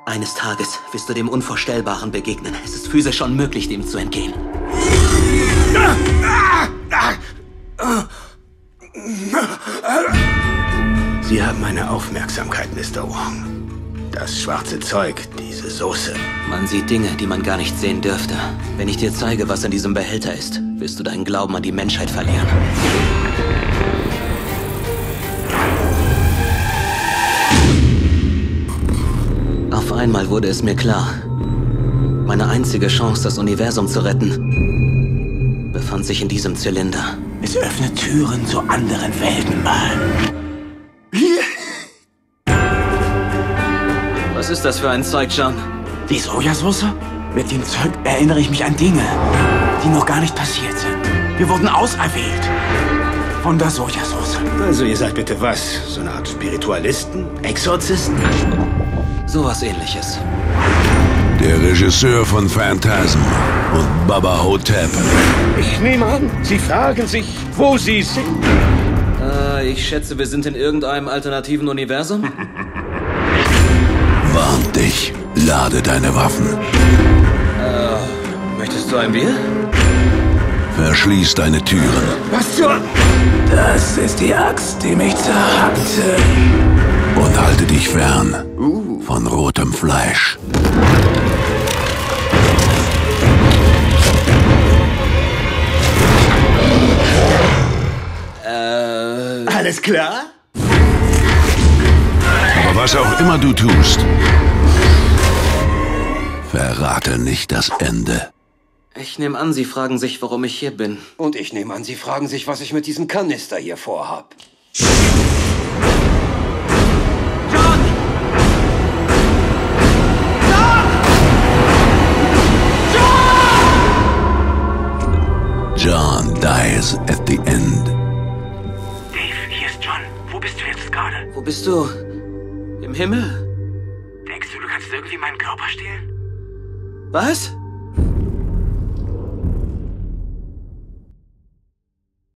Eines Tages wirst du dem Unvorstellbaren begegnen. Es ist physisch unmöglich, dem zu entgehen. Sie haben meine Aufmerksamkeit, Mr. Wong. Das schwarze Zeug, diese Soße. Man sieht Dinge, die man gar nicht sehen dürfte. Wenn ich dir zeige, was in diesem Behälter ist, wirst du deinen Glauben an die Menschheit verlieren. Auf einmal wurde es mir klar. Meine einzige Chance, das Universum zu retten, befand sich in diesem Zylinder. Es öffnet Türen zu anderen Welten, Mann. Was ist das für ein Zeug, John? Die Sojasauce? Mit dem Zeug erinnere ich mich an Dinge, die noch gar nicht passiert sind. Wir wurden auserwählt. Von der Sojasauce. Also ihr seid bitte was? So eine Art Spiritualisten? Exorzisten? Sowas Ähnliches. Der Regisseur von Phantasm und Baba Hotep. Ich nehme an, Sie fragen sich, wo Sie sind. Ich schätze, wir sind in irgendeinem alternativen Universum. Warnt dich, lade deine Waffen. Möchtest du ein Bier? Verschließ deine Türen. Was zur... Das ist die Axt, die mich zerhackte. Und halte dich fern von rotem Fleisch. Alles klar? Aber was auch immer du tust, verrate nicht das Ende. Ich nehme an, Sie fragen sich, warum ich hier bin. Und ich nehme an, Sie fragen sich, was ich mit diesem Kanister hier vorhab. John dies at the end. Dave, hier ist John. Wo bist du jetzt gerade? Wo bist du? Im Himmel? Denkst du, du kannst irgendwie meinen Körper stehlen? Was?